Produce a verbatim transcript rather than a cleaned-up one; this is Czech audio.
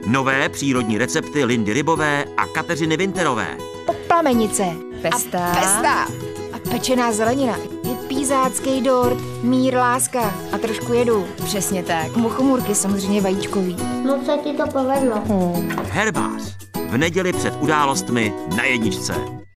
Nové přírodní recepty Lindy Rybové a Kateřiny Winterové. Poplamenice. Pestá. A pestá. A pečená zelenina. Je pízácký dort, mír, láska a trošku jedu. Přesně tak. Muchomůrky samozřejmě vajíčkový. Moc se ti to povedlo. Herbář. V neděli před událostmi na jedničce.